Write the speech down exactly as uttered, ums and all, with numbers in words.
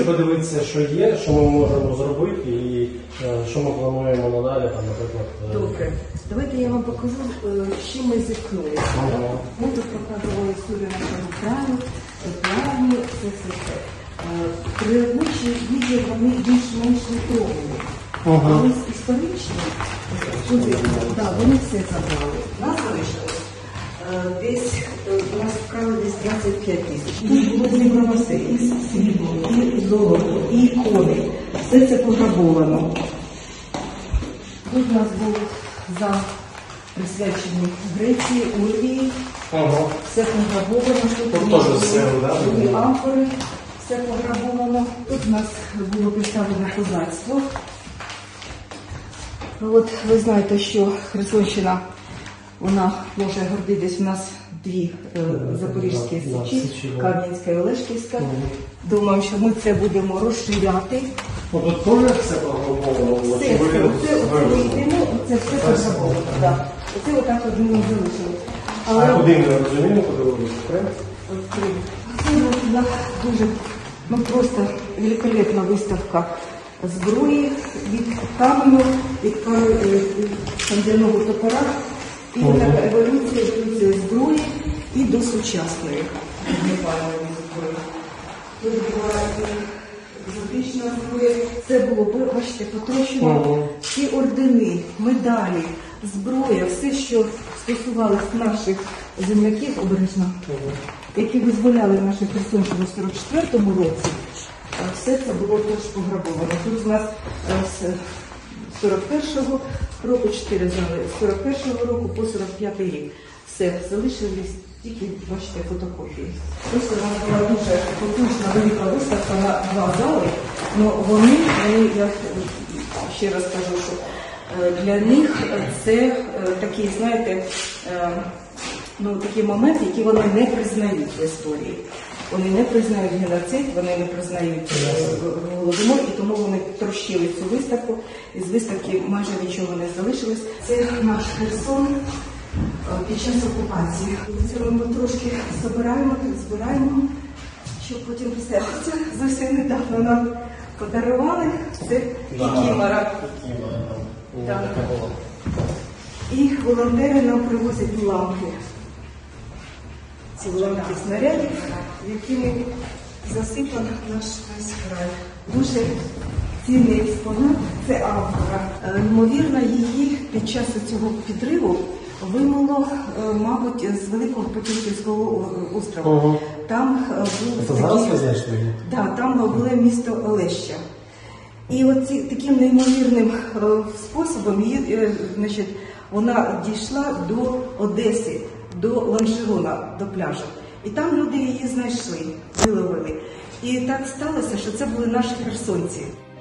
хочу подивитися, що є, що ми можемо зробити і що ми плануємо надалі, там, наприклад. Добре. Давайте я вам покажу, з чим ми зіткнулися. Ага. Ми тут показували історію нашого краю, плані, все, все, все. Природничі відділ, вони більш-менш відтворені. Ага. А ось історичні, да, вони все забрали. Нас залишилось. Десь, у нас вкрали десь двадцять п'ять тисяч. Тут було зібрано все, і срібло, і золото, і ікони. Все це пограбовано. Тут у нас був зал присвячений Греції, Урвії. Ага. Все пограбовано. Тут теж все, да? Були амфори, все пограбовано. Тут у нас було представлено козацтво. От ви знаєте, що Херсонщина, вона може гордитись, у нас дві е, запорізькі січі, Кам'янська і Олешківська. Думаю, що ми це будемо розширяти. Ну, тут теж все пограбовано? Все, все, оце, оце ми йдемо, це все пограбовано, так. Оце отак от ми залишили. А куди ми розуміємо, куди ви виступаємо? Це була дуже, ну просто великолепна виставка зброї від каменю, від кам'яного топора, і така еволюція, еволюція зброї і до сучасної вогнепальної зброї. Тут була екзотична зброя. Це було, бачите, потрощено. Всі ордени, медалі, зброя, все, що стосувалося наших земляків, обережно, які визволяли нашу Херсонщину в сорок четвертому році, все це було теж пограбовано. Тут у нас з сорок першого року, чотири зали, з сорок першого року по сорок п'ятий рік. Все, залишились тільки, бачите, фотокопії. Ось у нас була дуже потужна велика виставка на два зали, але вони, вони, я ще раз кажу, що для них це такий, знаєте, ну, такий момент, який вони не признають в історії. Вони не признають геноцид, вони не признають голодомор, і тому вони трощили цю виставку. Із виставки майже нічого не залишилось. Це наш Херсон під час окупації. Це ми трошки збираємо, збираємо, щоб потім все. Це зовсім недавно нам подарували. Це кікімора. Так. І волонтери нам привозять лампи. Ці лампи снарядів, якими засипано наш весь край. Дуже цінний експонат – це амфора. Ймовірно, її під час цього підриву вимило, мабуть, з Великого Потімківського острова. Ага. Там був зараз ви знайшли? Да, там було місто Олеща. І от ці, таким неймовірним е, способом її, е, значить, вона дійшла до Одеси, до Ланжерона, до пляжу. І там люди її знайшли, виловили. І так сталося, що це були наші херсонці.